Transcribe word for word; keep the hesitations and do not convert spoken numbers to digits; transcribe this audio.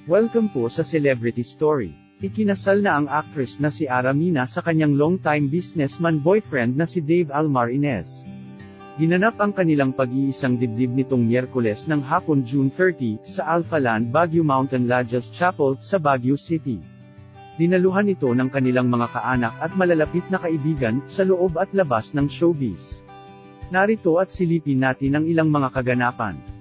Welcome po sa Celebrity Story. Ikinasal na ang actress na si Mina sa kanyang long-time businessman boyfriend na si Dave Almarinez. Ginanap ang kanilang pag-iisang dibdib nitong Miyerkules ng hapon June thirtieth, sa Alphaland Baguio Mountain Lodges Chapel, sa Baguio City. Dinaluhan ito ng kanilang mga kaanak at malalapit na kaibigan, sa loob at labas ng showbiz. Narito at silipin natin ang ilang mga kaganapan.